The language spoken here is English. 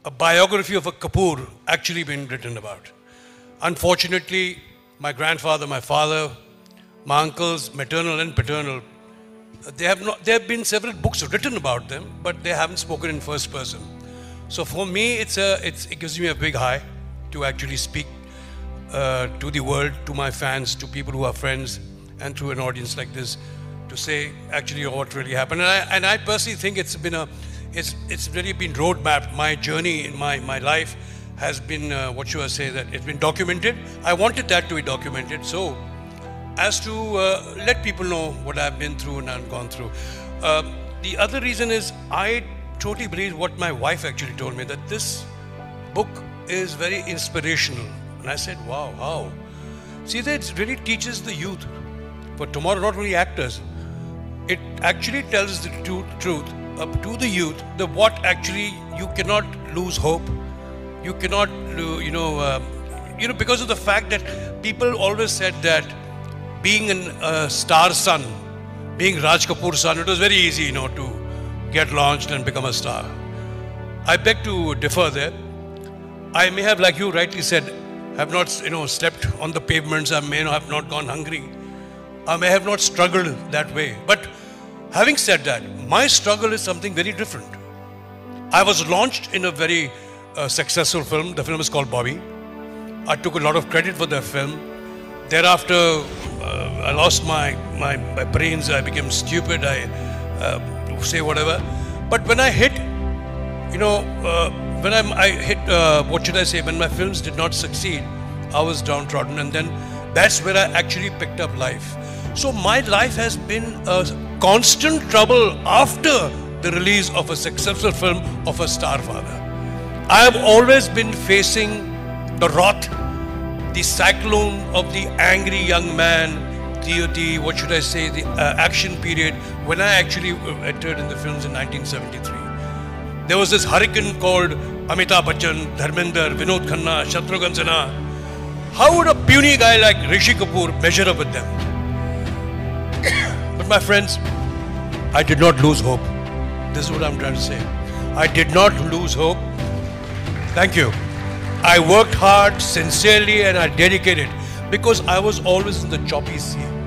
a biography of a Kapoor actually been written about. Unfortunately, my grandfather, my father, my uncles, maternal and paternal, there have been several books written about them, but they haven't spoken in first person. So for me, it gives me a big high to actually speak to the world, to my fans, to people who are friends, and through an audience like this, to say actually what really happened. And I personally think it's really been roadmapped. My journey in my life has been, what should I say, that it's been documented. I wanted that to be documented, so as to let people know what I've been through and I've gone through. The other reason is I totally believe what my wife actually told me, that this book is very inspirational. And I said, wow, how? See, that it really teaches the youth for tomorrow, not only actors. It actually tells the truth to the youth, that what actually you cannot lose hope. You cannot, because of the fact that people always said that being a star son, being Raj Kapoor's son, it was very easy, to get launched and become a star. I beg to differ there. I may have, like you rightly said, have not, slept on the pavements. I may have not gone hungry. I may have not struggled that way. But having said that, my struggle is something very different. I was launched in a very successful film. The film is called Bobby. I took a lot of credit for that film. Thereafter, I lost my brains. I became stupid. I say whatever. But when I hit, what should I say? When my films did not succeed, I was downtrodden, and then that's where I actually picked up life. So my life has been a constant trouble after the release of a successful film of a star father. I have always been facing the wrath, the cyclone of the angry young man, the what should I say, the action period when I actually entered in the films in 1973. There was this hurricane called Amitabh Bachchan, Dharmender, Vinod Khanna, Shatrughan Sinha. How would a puny guy like Rishi Kapoor measure up with them? But my friends, I did not lose hope. This is what I'm trying to say. I did not lose hope. Thank you. I worked hard, sincerely, and I dedicated, because I was always in the choppy sea.